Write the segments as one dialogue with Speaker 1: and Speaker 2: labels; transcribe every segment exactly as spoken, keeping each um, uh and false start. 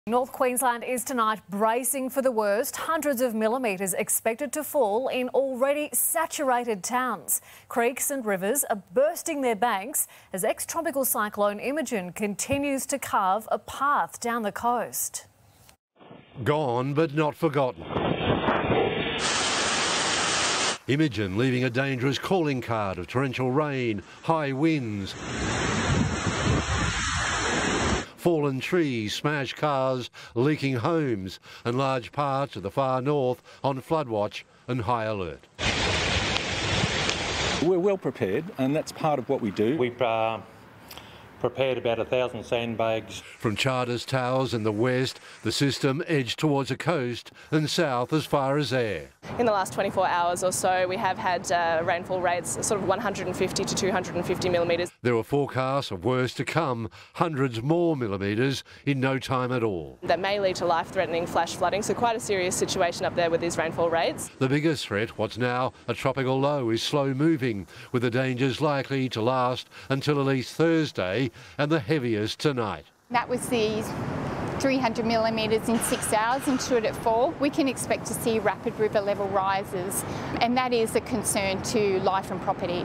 Speaker 1: North Queensland is tonight bracing for the worst. Hundreds of millimetres expected to fall in already saturated towns. Creeks and rivers are bursting their banks as ex-tropical cyclone Imogen continues to carve a path down the coast.
Speaker 2: Gone but not forgotten. Imogen leaving a dangerous calling card of torrential rain, high winds, fallen trees, smashed cars, leaking homes and large parts of the far north on flood watch and high alert.
Speaker 3: We're well prepared, and that's part of what we do.
Speaker 4: We've uh, prepared about a thousand sandbags.
Speaker 2: From Charters Towers in the west, the system edged towards the coast and south as far as Ayr.
Speaker 5: In the last twenty-four hours or so, we have had uh, rainfall rates sort of one hundred fifty to two hundred fifty millimetres.
Speaker 2: There were forecasts of worse to come, hundreds more millimetres in no time at all.
Speaker 5: That may lead to life-threatening flash flooding, so quite a serious situation up there with these rainfall rates.
Speaker 2: The biggest threat, what's now a tropical low, is slow moving, with the dangers likely to last until at least Thursday and the heaviest tonight.
Speaker 6: That was the three hundred millimetres in six hours, and should it fall, we can expect to see rapid river level rises, and that is a concern to life and property.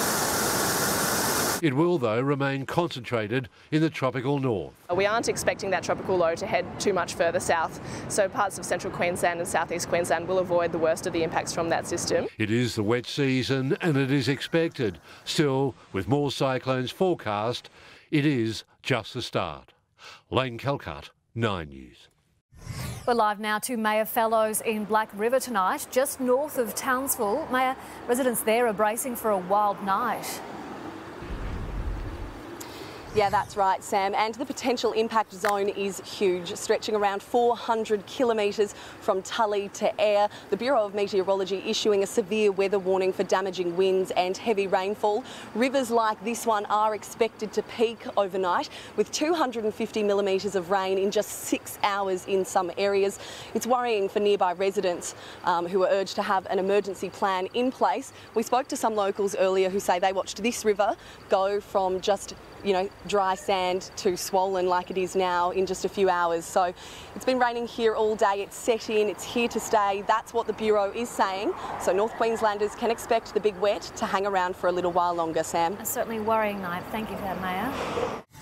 Speaker 2: It will, though, remain concentrated in the tropical north.
Speaker 5: We aren't expecting that tropical low to head too much further south, so parts of central Queensland and southeast Queensland will avoid the worst of the impacts from that system.
Speaker 2: It is the wet season and it is expected. Still, with more cyclones forecast, it is just the start. Lane Calcutt, Nine News.
Speaker 1: We're live now to Mayor Fellows in Black River tonight, just north of Townsville. Mayor, residents there are bracing for a wild night.
Speaker 7: Yeah, that's right, Sam. And the potential impact zone is huge, stretching around four hundred kilometres from Tully to Ayr. The Bureau of Meteorology issuing a severe weather warning for damaging winds and heavy rainfall. Rivers like this one are expected to peak overnight with two hundred fifty millimetres of rain in just six hours in some areas. It's worrying for nearby residents um, who are urged to have an emergency plan in place. We spoke to some locals earlier who say they watched this river go from just you know, dry sand to swollen like it is now in just a few hours. So it's been raining here all day, it's set in, it's here to stay. That's what the Bureau is saying. So North Queenslanders can expect the big wet to hang around for a little while longer, Sam.
Speaker 1: A certainly worrying night. Thank you for that, Maya.